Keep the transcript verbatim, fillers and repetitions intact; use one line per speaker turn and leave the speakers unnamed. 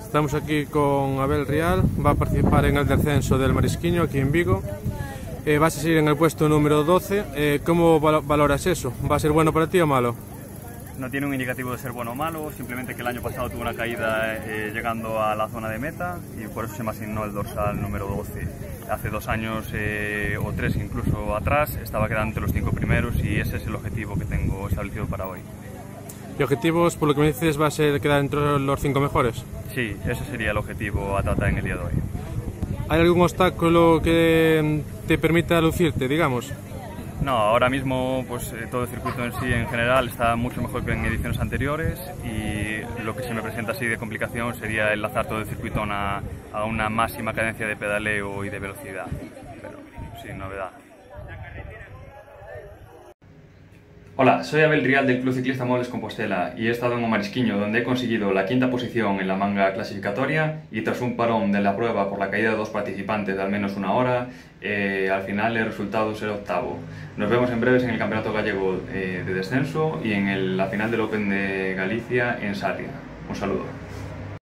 Estamos aquí con Abel Rial, va a participar en el descenso del Marisquiño aquí en Vigo. Eh, vas a seguir en el puesto número doce. Eh, ¿Cómo valoras eso? ¿Va a ser bueno para ti o malo?
No tiene un indicativo de ser bueno o malo, simplemente que el año pasado tuvo una caída eh, llegando a la zona de meta y por eso se me asignó el dorsal número doce. Hace dos años eh, o tres incluso atrás estaba quedando entre los cinco primeros y ese es el objetivo que tengo establecido para hoy.
¿Y objetivos, por lo que me dices, va a ser quedar entre los cinco mejores?
Sí, ese sería el objetivo a tratar en el día de hoy.
¿Hay algún obstáculo que te permita lucirte, digamos?
No, ahora mismo pues todo el circuito en sí en general está mucho mejor que en ediciones anteriores y lo que se me presenta así de complicación sería enlazar todo el circuito a una, a una máxima cadencia de pedaleo y de velocidad, pero sin novedad.
Hola, soy Abel Rial del Club Ciclista Moldes Compostela y he estado en o Marisquiño, donde he conseguido la quinta posición en la manga clasificatoria y tras un parón de la prueba por la caída de dos participantes de al menos una hora, eh, al final el resultado es el octavo. Nos vemos en breves en el Campeonato Gallego eh, de Descenso y en el, la final del Open de Galicia en Sarria. Un saludo.